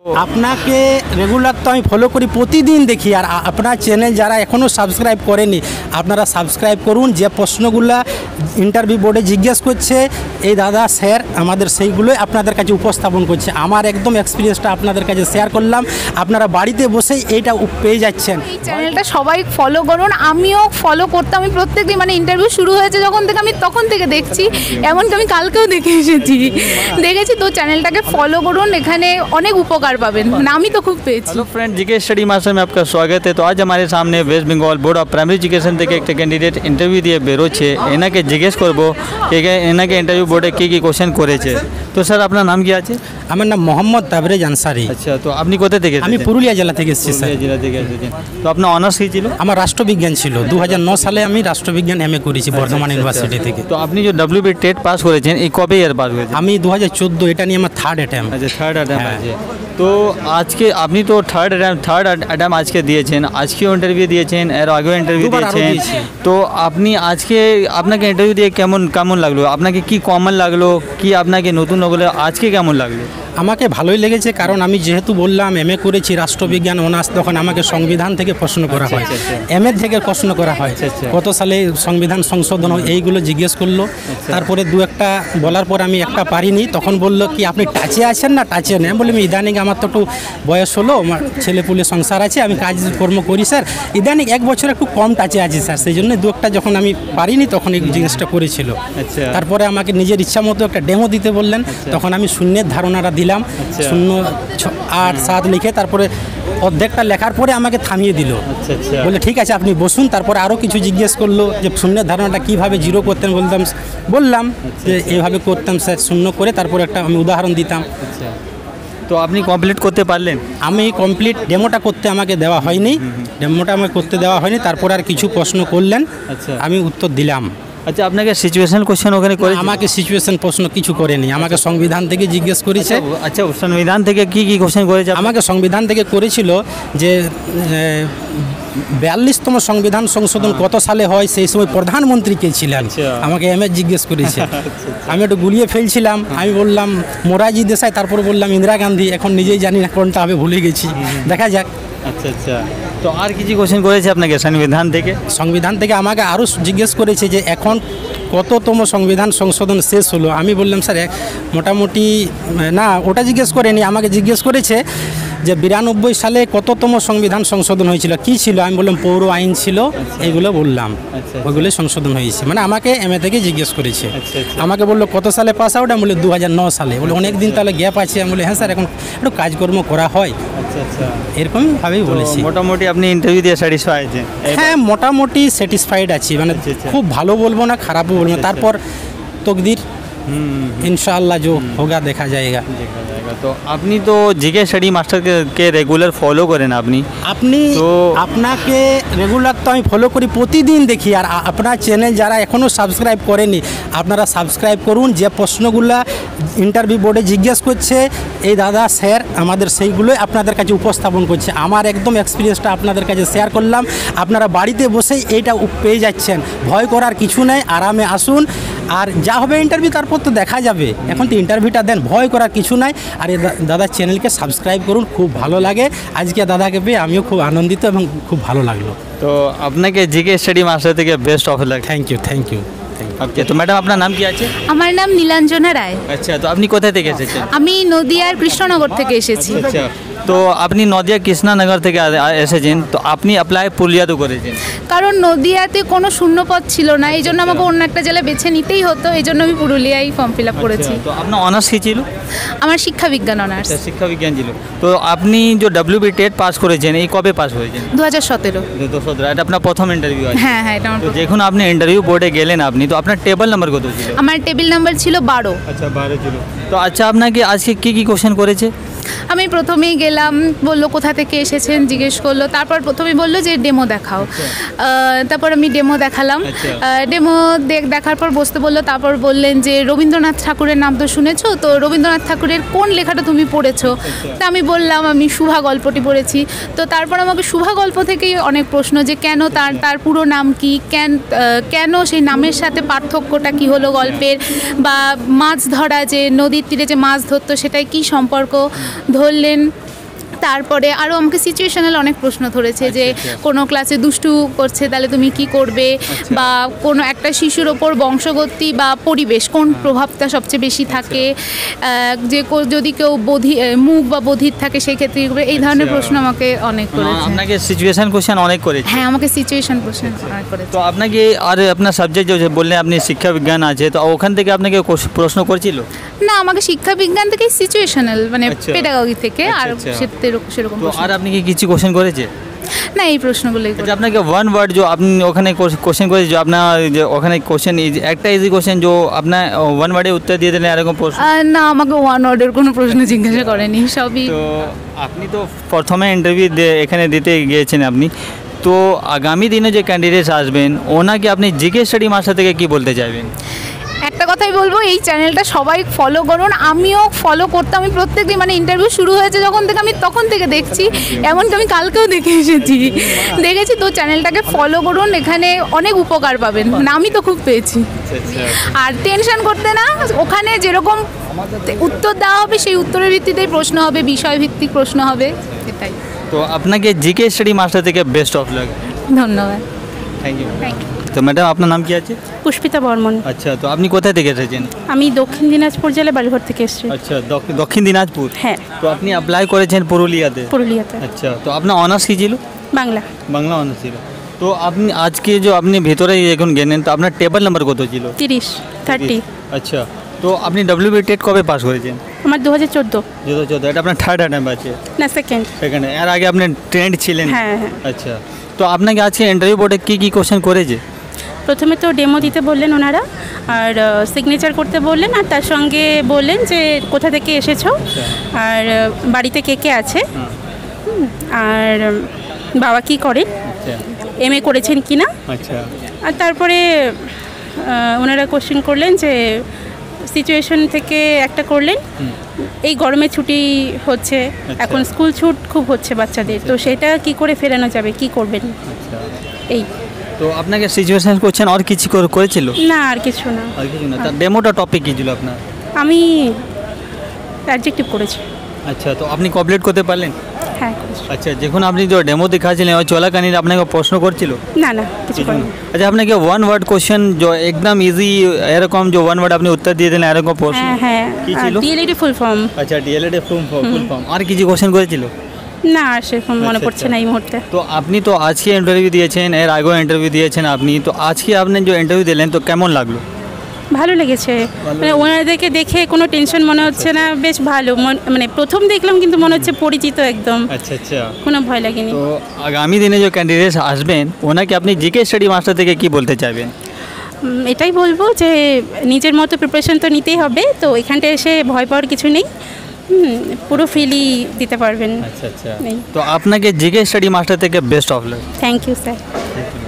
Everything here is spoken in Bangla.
আপনাকে রেগুলার তো আমি ফলো করি, প্রতিদিন দেখি। আর আপনার চ্যানেল যারা এখনও সাবস্ক্রাইব করেনি, আপনারা সাবস্ক্রাইব করুন। যে প্রশ্নগুলো ইন্টারভিউ বোর্ডে জিজ্ঞেস করছে এই দাদা স্যার আমাদের সেইগুলোই আপনাদের কাছে উপস্থাপন করছে। আমার একদম এক্সপিরিয়েন্সটা আপনাদের কাছে শেয়ার করলাম। আপনারা বাড়িতে বসেই এইটা পেয়ে যাচ্ছেন। এই চ্যানেলটা সবাই ফলো করুন, আমিও ফলো করতাম। আমি প্রত্যেকদিন মানে ইন্টারভিউ শুরু হয়েছে যখন থেকে আমি তখন থেকে দেখছি, এমনকি আমি কালকেও দেখে দেখেছি। তো চ্যানেলটাকে ফলো করুন, এখানে অনেক উপকার পাবেন। মানে আমি তো খুব পেয়েছি। Hello friend, GK study master में आपका स्वागत है। तो आज हमारे सामने west Bengal board of primary education থেকে একটা ক্যান্ডিডেট ইন্টারভিউ দিয়ে বেরোচ্ছে। এনাকে জিজ্ঞেস করবো এনাকে ইন্টারভিউ বোর্ডে কী কী কোশ্চেন করেছে। তো স্যার আপনার নাম কি আছে? আমার নাম মোহাম্মদ তাবরেজ আনসারি। আচ্ছা, তো আপনি কোথা থেকে? আমি পুরুলিয়া জেলা থেকে এসেছি স্যার। জেলা থেকে এসেছেন। তো আপনার অনার্স কী ছিল? আমার রাষ্ট্রবিজ্ঞান ছিল। 2009 সালে আমি রাষ্ট্রবিজ্ঞান এমএ করেছি বর্ধমান ইউনিভার্সিটি থেকে। তো আপনি যে ডব্লিউবি টেট পাস করেছেন এই কবে ইয়ার পাস হয়েছে? আমি 2014, এটা নিয়ে আমার থার্ড অ্যাটেম্প। আচ্ছা, থার্ড অ্যাটেম্প আছে। তো আজকে আপনি তো থার্ড অ্যাটেম্প আজকে দিয়েছেন, আজকেও ইন্টারভিউ দিয়েছেন, এর আগেও ইন্টারভিউ দিয়েছেন। তো আপনি আজকে আপনাকে ইন্টারভিউ দিয়ে কেমন লাগলো? আপনাকে কি কমন লাগলো, কি আপনাকে নতুন লাগলো, আজকে কেমন লাগলো? আমাকে ভালোই লেগেছে, কারণ আমি যেহেতু বললাম এমএ করেছি রাষ্ট্রবিজ্ঞান অনার্স, তখন আমাকে সংবিধান থেকে প্রশ্ন করা হয়, এমএ থেকে প্রশ্ন করা হয়, কত সালে সংবিধান সংশোধন হয় এইগুলো জিজ্ঞেস করলো। তারপরে দু একটা বলার পর আমি একটা পারিনি, তখন বললো কি আপনি টাচে আছেন না টাচে নেই? বলি ইদানিং আমার তো একটু বয়স হলো, আমার ছেলেপুলে সংসার আছে, আমি কাজকর্ম করি স্যার, ইদানিং 1 বছর একটু কম টাচে আছি স্যার, সেই জন্য দু একটা যখন আমি পারিনি তখন এই জিনিসটা করেছিল। তারপরে আমাকে নিজের ইচ্ছা মতো একটা ডেমো দিতে বললেন, তখন আমি শূন্যের ধারণাটা দিলাম, 0, 8, 7 লিখে তারপরে অর্ধেকটা লেখার পরে আমাকে থামিয়ে দিল, বলে ঠিক আছে আপনি বসুন। তারপরে আরও কিছু জিজ্ঞেস করলো যে শূন্যের ধারণাটা কীভাবে জিরো করতেন, বললাম যে এইভাবে করতাম স্যার, শূন্য করে তারপরে একটা আমি উদাহরণ দিতাম। তো আপনি কমপ্লিট করতে পারলেন? আমি কমপ্লিট ডেমোটা করতে আমাকে দেওয়া হয়নি, ডেমোটা আমাকে করতে দেওয়া হয়নি। তারপর আর কিছু প্রশ্ন করলেন, আমি উত্তর দিলাম। আচ্ছা, আপনাকে সিচুয়েশন কোশ্চেন ওখানে করে? আমাকে সিচুয়েশন প্রশ্ন কিছু করেনি, আমাকে সংবিধান থেকে জিজ্ঞেস করেছে। আচ্ছা, সংবিধান থেকে কি কোশ্চেন করেছে? আমাকে সংবিধান থেকে করেছিল যে 42তম সংবিধান সংশোধন কত সালে হয়, সেই সময় প্রধানমন্ত্রী কে ছিলেন, আমাকে এমএ জিজ্ঞেস করেছে। আমি একটু গুলিয়ে ফেলছিলাম, আমি বললাম মোরারজি দেশাই, তারপর বললাম ইন্দিরা গান্ধী, এখন নিজেই জানি না কোনটা হবে, ভুলে গেছি, দেখা যাক। আচ্ছা, তো আর কিছু কোশ্চেন করেছে আপনাকে সংবিধান থেকে? আমাকে আরও জিজ্ঞেস করেছে যে এখন কততম সংবিধান সংশোধন শেষ হলো। আমি বললাম স্যার মোটামুটি না, ওটা জিজ্ঞেস করেনি, আমাকে জিজ্ঞেস করেছে যে 92 সালে কততম সংবিধান সংশোধন হয়েছিল, কি ছিল? আমি বললাম পৌর আইন ছিল, এইগুলো বললাম, ওইগুলোই সংশোধন হয়েছে। মানে আমাকে এমএ থেকে জিজ্ঞেস করেছে। আমাকে বললো কত সালে পাস আউট? আমি বলি 2009 সালে। বলে অনেক দিন তাহলে গ্যাপ আছে? আমি বলি হ্যাঁ স্যার, এখন একটু কাজকর্ম করা হয়, এরকমভাবেই বলেছি। মোটামুটি আপনি ইন্টারভিউ দিয়ে স্যাটিসফাইড আছেন? হ্যাঁ, মোটামুটি স্যাটিসফাইড আছি, মানে খুব ভালো বলবো না, খারাপও বলবো না। তারপর তকদির इंशाअल्लाह जो होगा देखा जाएगा। তো আপনি তো জিকে স্টাডি মাস্টারকে রেগুলার ফলো করেন? আপনি তো আপনাকে রেগুলার তো আমি ফলো করি, প্রতিদিন দেখি। আর আপনার চ্যানেল যারা এখনও সাবস্ক্রাইব করেনি, আপনারা সাবস্ক্রাইব করুন। যে প্রশ্নগুলো ইন্টারভিউ বোর্ডে জিজ্ঞেস করছে এই দাদা স্যার আমাদের সেইগুলোই আপনাদের কাছে উপস্থাপন করছে। আমার একদম এক্সপিরিয়েন্সটা আপনাদের কাছে শেয়ার করলাম। আপনারা বাড়িতে বসেই এইটা পেয়ে যাচ্ছেন, ভয় করার কিছু নেই, আরামে আসুন। আর যা হবে ইন্টারভিউ তারপর তো দেখা যাবে, এখন তো ইন্টারভিউটা দেন, ভয় করার কিছু নাই। আর এই দাদার চ্যানেলকে সাবস্ক্রাইব করুন, খুব ভালো লাগে। আজকে দাদাকে পেয়ে আমিও খুব আনন্দিত এবং খুব ভালো লাগলো। তো আপনাকে জিকে স্টাডি মাস্টার থেকে best of luck. Thank you. Okay, তো ম্যাডাম আপনার নাম কি আছে? আমার নাম নীলাঞ্জনা রায়। আচ্ছা, তো আপনি কোথা থেকে এসেছেন? আমি নদিয়ার কৃষ্ণনগর থেকে এসেছি। আচ্ছা, তো আপনি নদিয়া কৃষ্ণনগর থেকে এসেছেন, তো আপনি অ্যাপ্লাই পুরুলিয়াতে করেছেন? কারণ নদিয়াতে কোনো শূন্যপদ ছিল না, এই জন্য আমাকে অন্য একটা জেলা বেছে নিতেই হতো, এই জন্য আমি পুরুলিয়ায় ফর্ম ফিল আপ করেছি। তো আপনার অনার্স কী ছিল? আমার শিক্ষাবিজ্ঞান অনার্স। শিক্ষাবিজ্ঞান ছিল। তো আপনি যে ডব্লিউবি টেট পাস করেছেন এই কবে পাস হয়েছেন? 2017। এটা আপনার প্রথম ইন্টারভিউ? হ্যাঁ, এটা আমার। তো যখন আপনি ইন্টারভিউ বোর্ডে গেলেন আপনি, তো আপনার টেবিল নাম্বার কত ছিল? আমার টেবিল নাম্বার ছিল 12। আচ্ছা, 12 ছিল। তো আচ্ছা, আপনাকে আজকে কি কোশ্চেন করেছে? আমি প্রথমেই গেলাম, বললো কোথা থেকে এসেছেন জিজ্ঞেস করলো, তারপর প্রথমে বললো যে ডেমো দেখাও। তারপর আমি ডেমো দেখালাম, ডেমো দেখার পর বসতে বললো। তারপর বললেন যে রবীন্দ্রনাথ ঠাকুরের নাম তো শুনেছো, তো রবীন্দ্রনাথ ঠাকুরের কোন লেখাটা তুমি পড়েছো? তা আমি বললাম আমি শুভা গল্পটি পড়েছি। তো তারপর আমাকে শুভা গল্প থেকেই অনেক প্রশ্ন, যে কেন তার পুরো নাম কি, কেন সেই নামের সাথে পার্থক্যটা কি হলো গল্পের, বা মাছ ধরা, যে নদীর তীরে যে মাছ ধরতো সেটাই কি সম্পর্ক ধরলেন, তারপরে আরও আমাকে সিচুয়েশনাল অনেক প্রশ্ন ধরেছে যে কোনো ক্লাসে দুষ্টু করছে তাহলে তুমি কি করবে, বা কোনো একটা শিশুর ওপর বংশগতি বা পরিবেশ কোন প্রভাবটা সবচেয়ে বেশি থাকে, যে যদি কেউ মুখ বা বধির থাকে সেই ক্ষেত্রে এই ধরনের প্রশ্ন আমাকে অনেক করেছে। আপনাকে সিচুয়েশন কোশ্চেন অনেক করেছে? হ্যাঁ, আমাকে সিচুয়েশন প্রশ্ন অনেক করেছে। তো আপনাকে আর আপনার সাবজেক্ট যে বললেন আপনি শিক্ষা বিজ্ঞান আছে, তো ওখান থেকে আপনাকে প্রশ্ন করছিল? না, আমাকে শিক্ষা বিজ্ঞান থেকে সিচুয়েশনাল মানে পেডাগজি থেকে, আর সেরকম আর আপনি কি কিছু কোশ্চেন করেছে? না, এই প্রশ্নগুলোই। আচ্ছা, আপনাকে ওয়ান ওয়ার্ড যে আপনি ওখানে কোশ্চেন করেছে, যে আপনার যে ওখানে কোশ্চেন একটা ইজি কোশ্চেন যে আপনার ওয়ান ওয়ার্ডে উত্তর দিয়ে দিলেন এরকম প্রশ্ন? না, আমাকে ওয়ান ওয়ার্ডের কোনো প্রশ্ন জিজ্ঞাসা করেনি, সবই। তো আপনি তো প্রথমে ইন্টারভিউ এখানে দিতে গিয়েছেন আপনি, তো আগামী দিনে যে ক্যান্ডিডেট আসবেন ওনাকে আপনি জিকে স্টাডি মাস্টার থেকে কি বলতে চাইবেন? একটা কথাই বলবো, এই চ্যানেলটা সবাই ফলো করুন। আমিও ফলো করতাম, আমি প্রত্যেকদিন মানে ইন্টারভিউ শুরু হয়েছে যখন থেকে আমি তখন থেকে দেখছি, এমনকি আমি কালকেও দেখেছি। তো চ্যানেলটাকে ফলো করুন, এখানে অনেক উপকার পাবেন, মানে আমি তো খুব পেয়েছি। আর টেনশন করতে না, ওখানে যেরকম উত্তর দেওয়া হবে সেই উত্তরের ভিত্তিতেই প্রশ্ন হবে, বিষয়ভিত্তিক প্রশ্ন হবে, এটাই। তো আপনাকে জিকে স্টাডি মাস্টার থেকে বেস্ট অফ লাক। ধন্যবাদ। Thank you. তো ম্যাডাম, আপনার নাম কি আছে? পুষ্পিতা বর্মন। আচ্ছা, তো আপনি কোথা থেকে এসেছেন? আমি দক্ষিণ দিনাজপুর জেলা বালুঘাট থেকে এসেছি। আচ্ছা, দক্ষিণ দিনাজপুর। হ্যাঁ। তো আপনি অ্যাপ্লাই করেছেন পুরুলিয়াতে? পুরুলিয়াতে। আচ্ছা, তো আপনার অনার্স কী ছিল? বাংলা। বাংলা অনার্স ছিল। তো আপনি আজকে যে আপনি ভেতরে এখন গেলেন, তো আপনার টেবিল নাম্বার কত ছিল? 30। আচ্ছা, তো আপনি ডব্লিউবি টেট কবে পাস করেছেন? আমার 2014। 2014। এটা আপনার থার্ড অ্যাটেম্প আছে? না, সেকেন্ড। এর আগে আপনি ট্রেন্ড ছিলেন? হ্যাঁ হ্যাঁ। আচ্ছা, তো আপনাকে আজকে ইন্টারভিউ বোর্ডে কী কী কোশ্চেন করেছে? প্রথমে তো ডেমো দিতে বললেন ওনারা, আর সিগনেচার করতে বললেন, আর তার সঙ্গে বললেন যে কোথা থেকে এসেছো, আর বাড়িতে কে কে আছে, আর বাবা কি করেন, MA করেছেন কি না। আচ্ছা। আর তারপরে ওনারা কোশ্চেন করলেন যে সিচুয়েশন থেকে একটা করলেন, এই গরমে ছুটি হচ্ছে, এখন স্কুল ছুট খুব হচ্ছে বাচ্চাদের, তো সেটা কি করে ফেরানো যাবে, কি করবেন, এই। তো আপনাকে সিচুয়েশন কোশ্চেন আর কিছু করেছিল? না, আর কিছু না। আর কিছু না। তার ডেমোটা টপিক কী ছিল আপনার? আমি অ্যাডজেক্টিভ করেছি। আচ্ছা, তো আপনি কমপ্লিট করতে পারলেন? হ্যাঁ, করেছি। আচ্ছা, যখন আপনি যে ডেমো দেখাচ্ছিলেন ওই চলাকালীন আপনাকে প্রশ্ন করছিল? না না, কিছু করিনি। আচ্ছা, আপনাকে ওয়ান ওয়ার্ড কোশ্চেন যে একদম ইজি এরকম যে ওয়ান ওয়ার্ড আপনি উত্তর দিয়ে দিলেন এরকম প্রশ্ন? হ্যাঁ হ্যাঁ। কি ছিল? DElEd full form. আচ্ছা, ডিএলএড ফুল ফর্ম। আর কিছু কোশ্চেন করেছিল? না, সেরকম মনে পড়ছে না এই মুহূর্তে। তো আপনি তো আজকে ইন্টারভিউ দিয়েছেন, এর আগেও ইন্টারভিউ দিয়েছেন আপনি, তো আজকে আপনি যে ইন্টারভিউ দিলেন তো কেমন লাগলো? ভালো লেগেছে, মানে ওনাদেরকে দেখে কোনো টেনশন মনে হচ্ছে না, বেশ ভালো, মানে প্রথম দেখলাম কিন্তু মনে হচ্ছে পরিচিত একদম। আচ্ছা আচ্ছা, কোনো ভয় লাগেনি। তো আগামী দিনে যে ক্যান্ডিডেট আসবেন ওনাকে আপনি জিকে স্টাডি মাস্টার থেকে কি বলতে চাইবেন? এটাই বলবো যে নিজের মতো প্রিপারেশন তো নিতেই হবে, তো এখানটা এসে ভয় পাওয়ার কিছু নেই, পুরো ফ্রিলি দিতে পারবেন। আচ্ছা আচ্ছা, তো আপনাকে জিকে স্টাডি মাস্টার থেকে best of luck. Thank you sir.